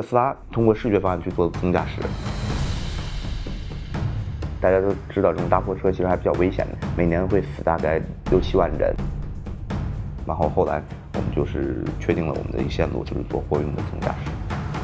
特斯拉通过视觉方案去做自驾驶。大家都知道，这种大货车其实还比较危险的，每年会死大概6、7万人。然后后来我们就是确定了我们的一个线路，就是做货运的自驾驶。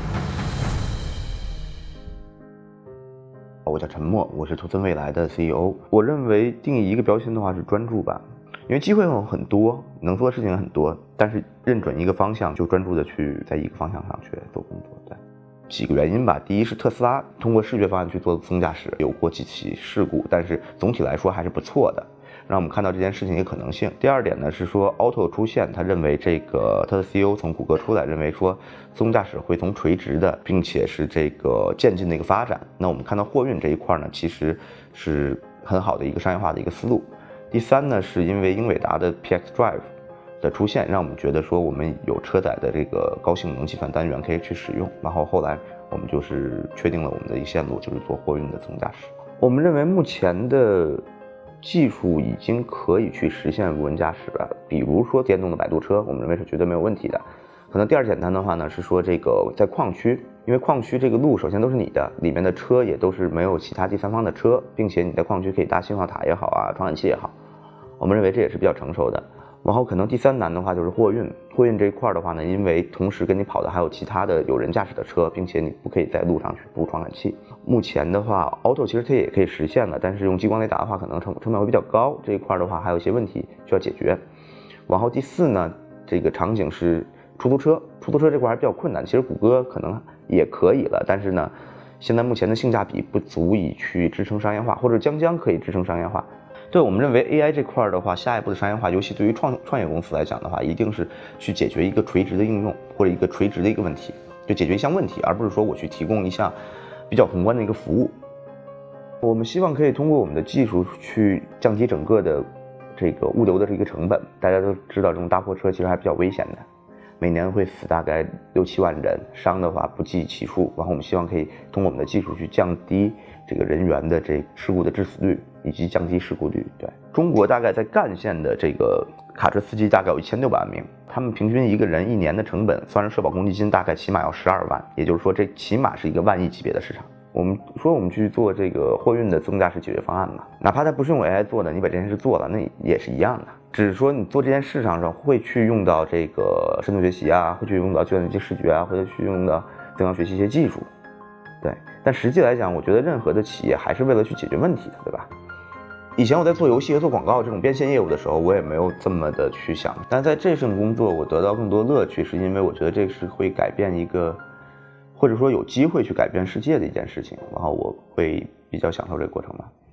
我叫陈默，我是图森未来的 CEO。我认为定义一个标签的话是专注吧，因为机会很多，能做的事情很多，但是认准一个方向，就专注的去在一个方向上去做工作。对，几个原因吧。第一是特斯拉通过视觉方案去做自驾驶，有过几起事故，但是总体来说还是不错的，让我们看到这件事情的可能性。第二点呢是说 Auto 出现，他认为这个他的 CEO 从谷歌出来，认为说自动驾驶会从垂直的，并且是这个渐进的一个发展。那我们看到货运这一块呢，其实是很好的一个商业化的一个思路。第三呢，是因为英伟达的 PX Drive 的出现，让我们觉得说我们有车载的这个高性能计算单元可以去使用。然后后来我们就是确定了我们的一个线路，就是做货运的自动驾驶。我们认为目前的技术已经可以去实现无人驾驶了，比如说电动的摆渡车，我们认为是绝对没有问题的。可能第二简单的话呢，是说这个在矿区，因为矿区这个路首先都是你的，里面的车也都是没有其他第三方的车，并且你在矿区可以搭信号塔也好啊，传感器也好，我们认为这也是比较成熟的。然后可能第三难的话就是货运，货运这一块的话呢，因为同时跟你跑的还有其他的有人驾驶的车，并且你不可以在路上去布传感器。目前的话 Auto 其实它也可以实现了，但是用激光雷达的话可能成本会比较高，这一块的话还有一些问题需要解决。然后第四呢，这个场景是出租车，出租车这块还比较困难，其实谷歌可能也可以了，但是呢现在目前的性价比不足以去支撑商业化，或者将可以支撑商业化。对，我们认为 AI 这块的话，下一步的商业化，尤其对于创业公司来讲的话，一定是去解决一个垂直的应用，或者一个垂直的一个问题，就解决一项问题，而不是说我去提供一项比较宏观的一个服务。我们希望可以通过我们的技术去降低整个的这个物流的这个成本。大家都知道，这种大货车其实还比较危险的，每年会死大概6、7万人，伤的话不计其数。然后我们希望可以通过我们的技术去降低这个人员的这事故的致死率，以及降低事故率。对，中国大概在赣县的这个卡车司机大概有1600万名，他们平均一个人1年的成本，算上社保公积金，大概起码要12万，也就是说这起码是一个万亿级别的市场。我们说我们去做这个货运的自动驾驶解决方案嘛，哪怕它不是用 AI 做的，你把这件事做了，那也是一样的。只是说你做这件事上会去用到这个深度学习啊，会去用到计算机视觉啊，或者去用到增强学习一些技术。对，但实际来讲，我觉得任何的企业还是为了去解决问题的，对吧？以前我在做游戏和做广告这种变现业务的时候，我也没有这么的去想，但在这份工作我得到更多乐趣，是因为我觉得这是会改变一个，或者说有机会去改变世界的一件事情，然后我会比较享受这个过程吧。